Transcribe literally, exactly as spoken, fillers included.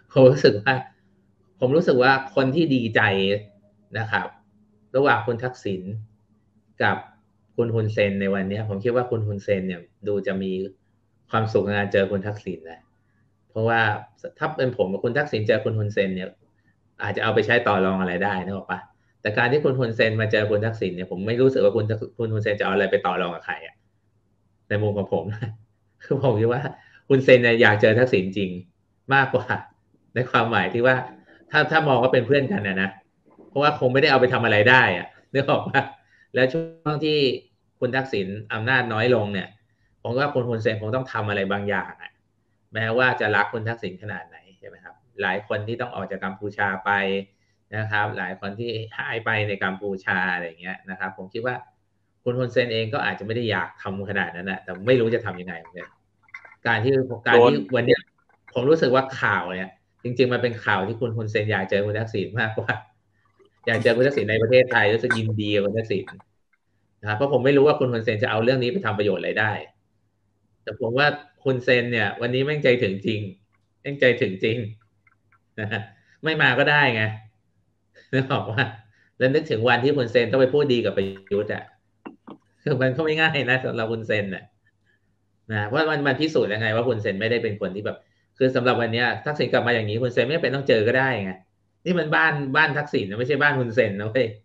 ผมรู้สึกว่า ผมรู้สึกว่าคนที่ดีใจนะครับ ระหว่างคุณทักษิณกับคุณฮุนเซนในวันนี้ผมคิดว่าคุณฮุนเซนเนี่ยดูจะมีความสุขในการเจอคุณทักษิณนะเพราะว่าถ้าเป็นผมกับคุณทักษิณเจอคุณฮุนเซนเนี่ยอาจจะเอาไปใช้ต่อรองอะไรได้นะบอกปะแต่การที่คุณฮุนเซนมาเจอคุณทักษิณเนี่ยผมไม่รู้สึกว่าคุณคุณฮุนเซนจะเอาอะไรไปต่อรองกับใครอะในมุมของผมนะคือผมคิดว่าฮุนเซนเนี่ยอยากเจอทักษิณจริงมากกว่าในความหมายที่ว่าถ้าถ้ามองว่าเป็นเพื่อนกันนะนะเพราะว่าคงไม่ได้เอาไปทำอะไรได้อะนึกออกปะแล้วช่วงที่คุณทักษิณอำนาจน้อยลงเนี่ยผมว่าคุณฮุนเซนคงต้องทำอะไรบางอย่างอะแม้ว่าจะรักคุณทักษิณขนาดไหนใช่ไหมครับหลายคนที่ต้องออกจากกัมพูชาไปนะครับหลายคนที่หายไปในกัมพูชาอะไรอย่างเงี้ยนะครับผมคิดว่าคุณฮุนเซนเองก็อาจจะไม่ได้อยากทำขนาดนั้นนะแต่ไม่รู้จะทำยังไงเหมือนกันการที่กาโดนรที่วันเนี้ยผมรู้สึกว่าข่าวเนี่ยจริงๆมันเป็นข่าวที่คุณฮุนเซนอยากเจอคุณทักษิณมากกว่าอยากเจอคุณทักษิณในประเทศไทยรู้สึกยินดีกับคุณทักษิณนะครับเพราะผมไม่รู้ว่าคุณฮุนเซนจะเอาเรื่องนี้ไปทำประโยชน์อะไรได้แต่ผมว่าคุณเซนเนี่ยวันนี้แม่งใจถึงจริงแม่งใจถึงจริงนะฮะไม่มาก็ได้ไงนึกออกว่าแล้วนึกถึงวันที่คุณเซนต้องไปพูดดีกับประยุทธ์อ่ะคือมันก็ไม่ง่ายนะสำหรับคุณเซนน่ะนะเพราะมันมันพิสูจน์ยังไงว่าคุณเซนไม่ได้เป็นคนที่แบบคือสำหรับวันเนี้ยทักษิณกลับมาอย่างนี้คุณเซนไม่เป็นต้องเจอก็ได้ไงนี่มันบ้านบ้านทักษิณนะไม่ใช่บ้านคุณเซนนะเว้ย